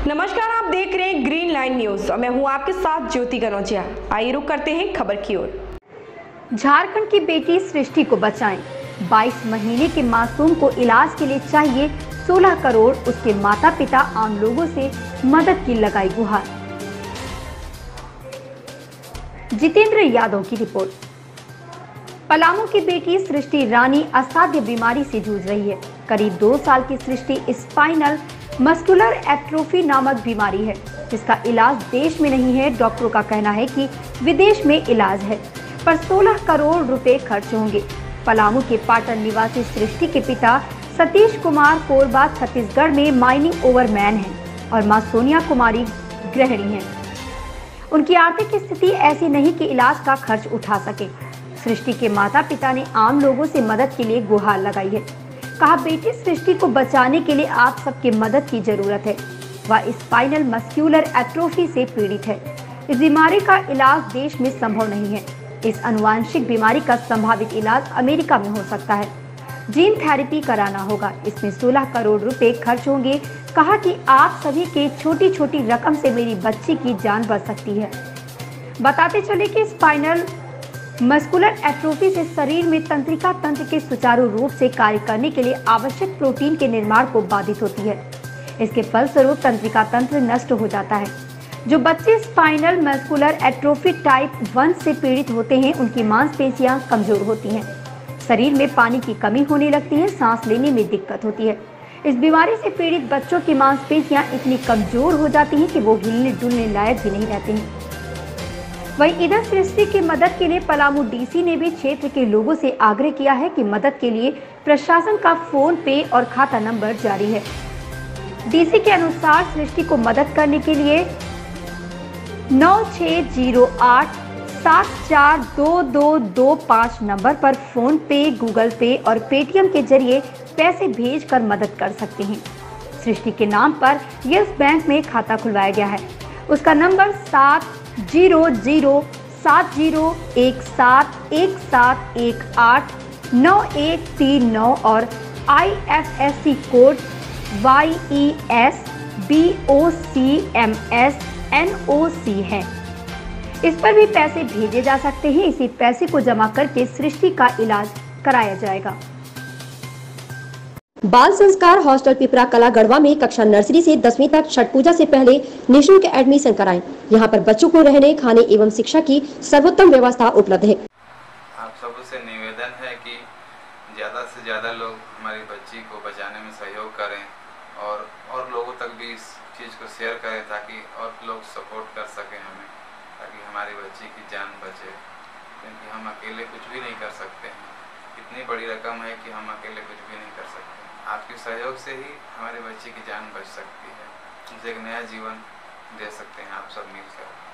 नमस्कार, आप देख रहे हैं ग्रीन लाइन न्यूज और मैं हूं आपके साथ ज्योति कनौजिया। आइए रुक करते हैं खबर की ओर। झारखंड की बेटी सृष्टि को बचाएं। 22 महीने के मासूम को इलाज के लिए चाहिए 16 करोड़। उसके माता पिता आम लोगों से मदद की लगाई गुहार। जितेंद्र यादव की रिपोर्ट। पलामू की बेटी सृष्टि रानी असाध्य बीमारी से जूझ रही है। करीब 2 साल की सृष्टि स्पाइनल मस्कुलर एट्रोफी नामक बीमारी है, जिसका इलाज देश में नहीं है। डॉक्टरों का कहना है कि विदेश में इलाज है, पर 16 करोड़ रुपए खर्च होंगे। पलामू के पाटन निवासी सृष्टि के पिता सतीश कुमार कोरबा छत्तीसगढ़ में माइनिंग ओवरमैन हैं और मां सोनिया कुमारी गृहिणी हैं। उनकी आर्थिक स्थिति ऐसी नहीं कि इलाज का खर्च उठा सके। सृष्टि के माता पिता ने आम लोगों से मदद के लिए गुहार लगाई है। कहा, बेटी सृष्टि को बचाने के लिए आप सबके मदद की जरूरत है। वह स्पाइनल मस्कुलर एट्रोफी से पीड़ित है। इस बीमारी का इलाज देश में संभव नहीं है। इस अनुवांशिक बीमारी का संभावित इलाज अमेरिका में हो सकता है। जीन थेरेपी कराना होगा। इसमें 16 करोड़ रुपए खर्च होंगे। कहा कि आप सभी के छोटी छोटी रकम से मेरी बच्ची की जान बच सकती है। बताते चले कि स्पाइनल मस्कुलर एट्रोफी से शरीर में तंत्रिका तंत्र के सुचारू रूप से कार्य करने के लिए आवश्यक प्रोटीन के निर्माण को बाधित होती है। इसके फलस्वरूप तंत्रिका तंत्र नष्ट हो जाता है। जो बच्चे स्पाइनल मस्कुलर एट्रोफी टाइप 1 से पीड़ित होते हैं, उनकी मांसपेशियां कमजोर होती हैं, शरीर में पानी की कमी होने लगती है, सांस लेने में दिक्कत होती है। इस बीमारी से पीड़ित बच्चों की मांसपेशियां इतनी कमजोर हो जाती हैं कि वो हिलने डुलने लायक भी नहीं रहते हैं। वहीं इधर सृष्टि की मदद के लिए पलामू डीसी ने भी क्षेत्र के लोगों से आग्रह किया है कि मदद के लिए प्रशासन का फोन पे और खाता नंबर जारी है। डीसी के अनुसार सृष्टि को मदद करने के लिए 9608 742225 नंबर पर फोन पे, गूगल पे और पेटीएम के जरिए पैसे भेजकर मदद कर सकते हैं। सृष्टि के नाम पर यस बैंक में खाता खुलवाया गया है। उसका नंबर 70001717189139 और IFSC कोड YESBOCMSNOC है। इस पर भी पैसे भेजे जा सकते हैं। इसी पैसे को जमा करके सृष्टि का इलाज कराया जाएगा। बाल संस्कार हॉस्टल पिपरा कला गढ़वा में कक्षा नर्सरी से 10वीं तक छठ पूजा से पहले निःशुल्क एडमिशन कराएं। यहां पर बच्चों को रहने, खाने एवं शिक्षा की सर्वोत्तम व्यवस्था उपलब्ध है। आप सबसे निवेदन है कि ज़्यादा से ज़्यादा लोग हमारी बच्ची को बचाने में सहयोग करें और लोगों तक भी इस चीज़ को शेयर करें, ताकि और लोग सपोर्ट कर सकें हमें, ताकि हमारी बच्ची की जान बचे, क्योंकि हम अकेले कुछ भी नहीं कर सकते हैं। इतनी बड़ी रकम है कि हम अकेले कुछ भी नहीं कर सकते। आपके सहयोग से ही हमारे बच्चे की जान बच सकती है। उसे एक नया जीवन दे सकते हैं आप सब मिलकर।